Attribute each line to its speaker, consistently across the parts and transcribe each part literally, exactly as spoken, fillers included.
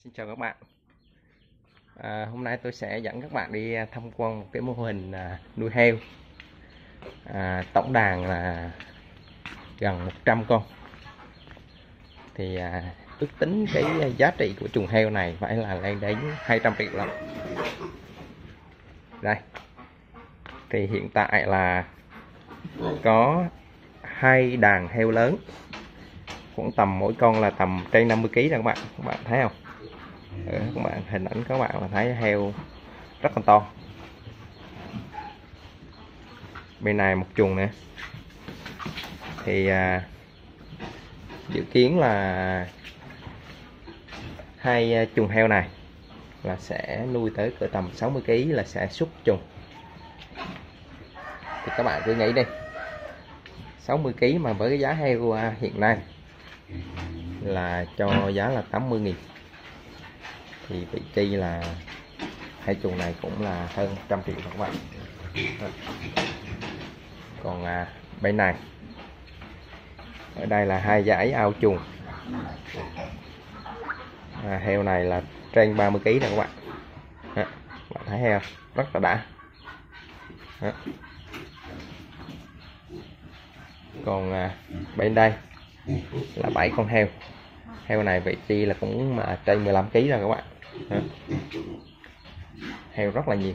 Speaker 1: Xin chào các bạn. À, hôm nay tôi sẽ dẫn các bạn đi tham quan một cái mô hình à, nuôi heo. À, tổng đàn là gần một trăm con. Thì à, ước tính cái giá trị của chuồng heo này phải là lên đến hai trăm triệu lắm. Đây. Thì hiện tại là có hai đàn heo lớn. Khoảng tầm mỗi con là tầm trên năm mươi ki lô gam các bạn. Các bạn thấy không? Ừ, các bạn hình ảnh các bạn là thấy heo rất là to. Bên này một chuồng nè. Thì à, dự kiến là hai chuồng heo này là sẽ nuôi tới cỡ tầm sáu mươi ki lô gam là sẽ xuất chuồng. Thì các bạn cứ nghĩ đi, sáu mươi ki lô gam mà với cái giá heo hiện nay là cho giá là tám mươi nghìn, thì vị trí là hai chuồng này cũng là hơn một trăm triệu các bạn. Còn à, bên này, ở đây là hai dãy ao chuồng. À, heo này là trên ba mươi ki lô gam nè các bạn. Đó, các bạn thấy heo rất là đã. Đó. Còn à, bên đây là bảy con heo. Heo này vị trí là cũng mà trên mười lăm ki lô gam rồi các bạn. Đó. Heo rất là nhiều.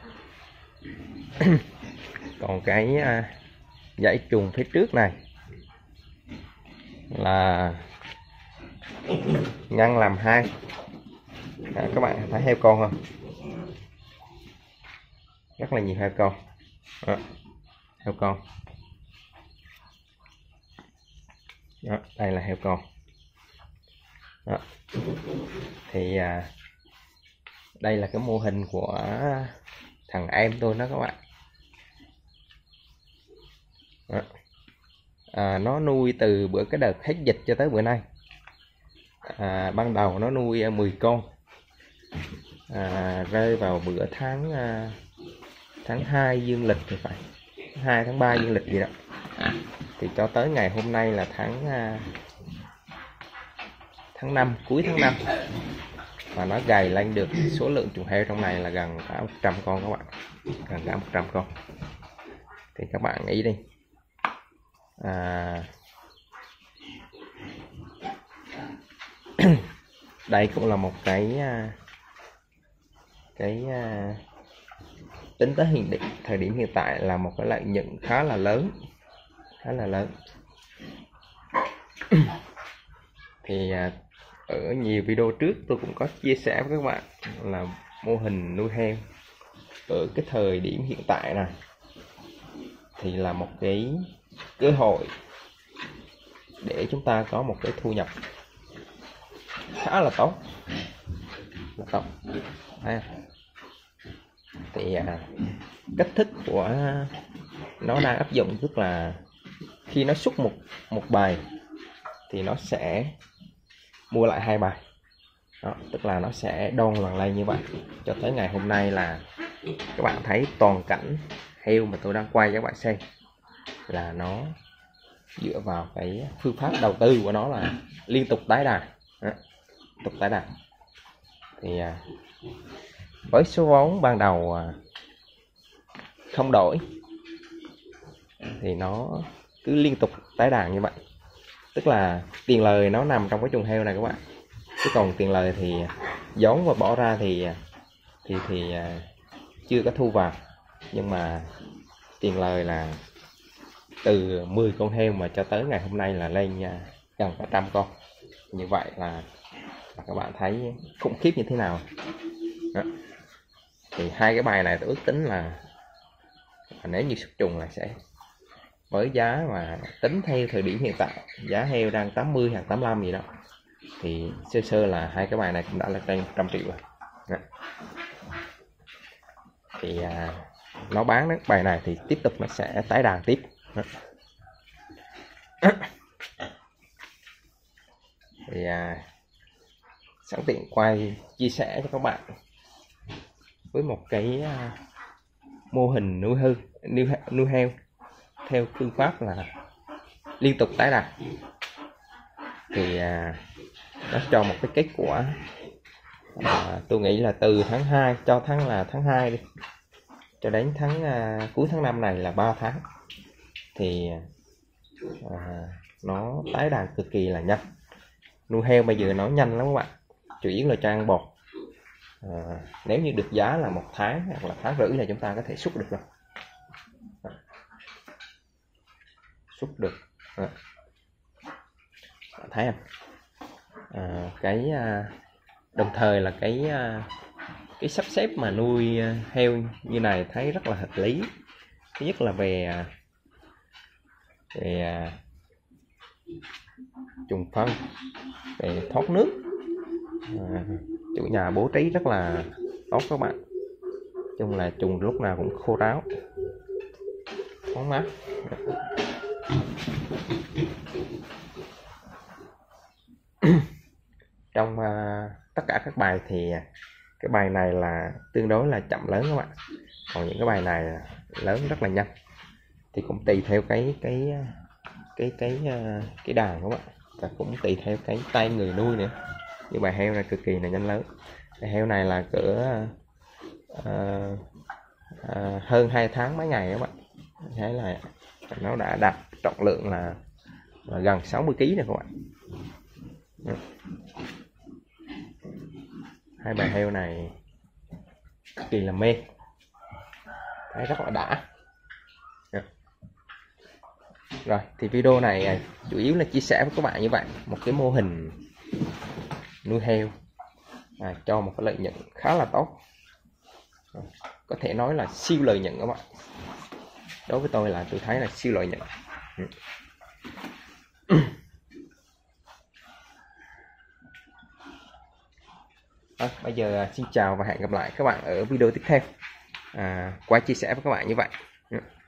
Speaker 1: Còn cái à, dãy chuồng phía trước này là ngăn làm hai. À, các bạn thấy heo con không? Rất là nhiều heo con. Đó. Heo con. Đó, đây là heo con. Đó. Thì à, đây là cái mô hình của thằng em tôi đó các bạn. Đó. À, nó nuôi từ bữa cái đợt hết dịch cho tới bữa nay. À, ban đầu nó nuôi mười con, à, rơi vào bữa tháng à, tháng hai dương lịch thì phải hai tháng ba dương lịch gì đó, thì cho tới ngày hôm nay là tháng à, tháng năm, cuối tháng năm, và nó gầy lên được số lượng chuồng heo trong này là gần cả một trăm con các bạn, gần cả một trăm con. Thì các bạn nghĩ đi, à, đây cũng là một cái cái tính tới hiện định thời điểm hiện tại là một cái lợi nhuận khá là lớn, khá là lớn. Thì ở nhiều video trước tôi cũng có chia sẻ với các bạn là mô hình nuôi heo ở cái thời điểm hiện tại này thì là một cái cơ hội để chúng ta có một cái thu nhập khá là tốt, là tốt. À, thì à, cách thức của nó đang áp dụng tức là khi nó xuất một một bài thì nó sẽ mua lại hai bài. Đó, tức là nó sẽ đôn lần lên như vậy. Cho tới ngày hôm nay là các bạn thấy toàn cảnh heo mà tôi đang quay cho các bạn xem là nó dựa vào cái phương pháp đầu tư của nó là liên tục tái đàn. Đó, tục tái đàn. Thì à, với số vốn ban đầu à, không đổi thì nó cứ liên tục tái đàn như vậy. Tức là tiền lời nó nằm trong cái chuồng heo này các bạn. Chứ còn tiền lời thì vốn và bỏ ra thì thì thì à, chưa có thu vào. Nhưng mà tiền lời là từ mười con heo mà cho tới ngày hôm nay là lên à, gần cả trăm con. Như vậy là, là các bạn thấy khủng khiếp như thế nào. Đó. Thì hai cái bài này tôi ước tính là, là nếu như xuất chuồng là sẽ với giá mà tính theo thời điểm hiện tại, giá heo đang tám mươi hoặc tám mươi lăm gì đó, thì sơ sơ là hai cái bài này cũng đã là trên một trăm triệu rồi. Đó. Thì à, nó bán đến bài này thì tiếp tục nó sẽ tái đàn tiếp. Đó. Thì à, sẵn tiện quay chia sẻ cho các bạn với một cái à, mô hình nuôi hư nuôi, nuôi heo theo phương pháp là liên tục tái đàn. Thì à, nó cho một cái kết quả à, tôi nghĩ là từ tháng hai cho tháng là tháng hai đi cho đến tháng à, cuối tháng năm này là ba tháng thì à, nó tái đàn cực kỳ là nhanh. Nuôi heo bây giờ nó nhanh lắm các bạn, chủ yếu là cho ăn bột. À, nếu như được giá là một tháng hoặc là tháng rưỡi là chúng ta có thể xuất được rồi, xuất được. À, thấy không? À, cái à, đồng thời là cái à, cái sắp xếp mà nuôi heo như này thấy rất là hợp lý. Thứ nhất là về về trùng phân, về thoát nước, à, chủ nhà bố trí rất là tốt các bạn. Chung là trùng lúc nào cũng khô ráo, thoáng mát. Trong uh, tất cả các bài thì cái bài này là tương đối là chậm lớn các bạn, còn những cái bài này là lớn rất là nhanh. Thì cũng tùy theo cái cái cái cái cái, cái đàn các bạn, và cũng tùy theo cái tay người nuôi nữa. Như bài heo này cực kỳ là nhanh lớn. Bài heo này là cỡ uh, uh, hơn hai tháng mấy ngày các bạn, thấy là nó đã đạt trọng lượng là, là gần sáu mươi ki lô gam rồi các bạn. Hai bài heo này cực kỳ là mê, thấy rất là đã. Rồi thì video này chủ yếu là chia sẻ với các bạn như vậy, một cái mô hình nuôi heo à, cho một cái lợi nhuận khá là tốt, có thể nói là siêu lợi nhuận các bạn. Đối với tôi là tôi thấy là siêu lợi nhuận. À, bây giờ xin chào và hẹn gặp lại các bạn ở video tiếp theo, à, qua chia sẻ với các bạn như vậy.